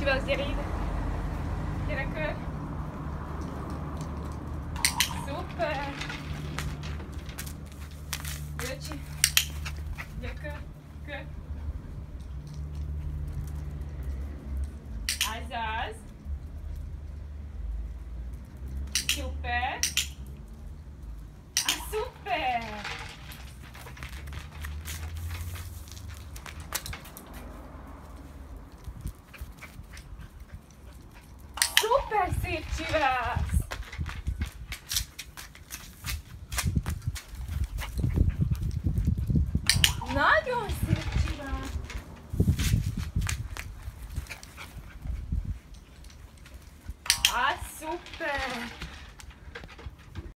Csivasz, gyere ide! Gyerekök! Szuper! Jöcsi! Gyökör! Kör! Azaz! Szuper! Szuper! Szuper szép csivász!